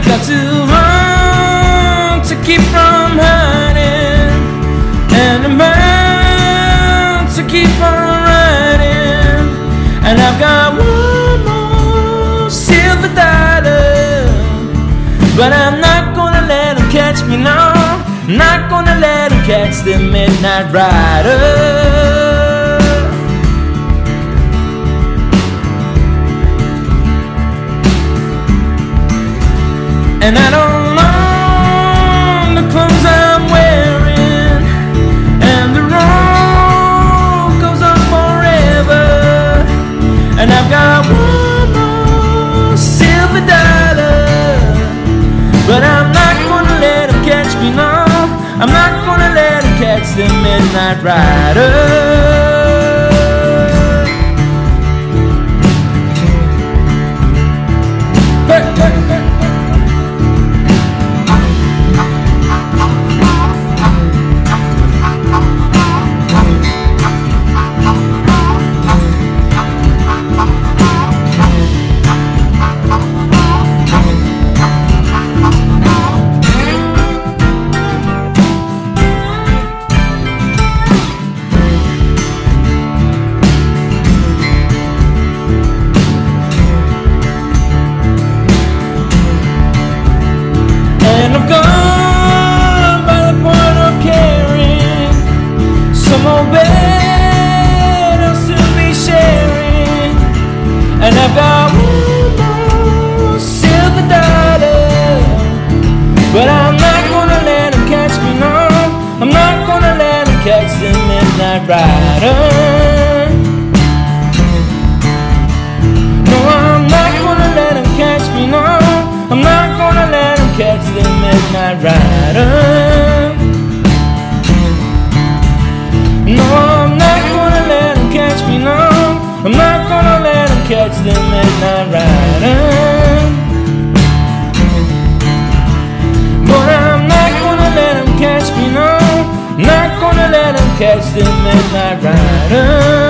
I've got to run to keep from hiding, and I'm bound to keep on riding. And I've got one more silver dollar, but I'm not gonna let him catch me, no. Not gonna let him catch the midnight rider. And I don't own the clothes I'm wearing, and the road goes on forever. And I've got one more silver dollar, but I'm not gonna let him catch me, no. I'm not gonna let him catch the midnight rider. And I've got one more silver dollar, but I'm not gonna let him catch me, no. I'm not gonna let him catch the midnight rider. No, I'm not gonna let him catch me, no. I'm not gonna let him catch the midnight rider. No, I'm not gonna let him catch me, no. I'm not gonna let him catch the midnight rider. But I'm not gonna let him catch me, no. Not gonna let him catch the midnight rider.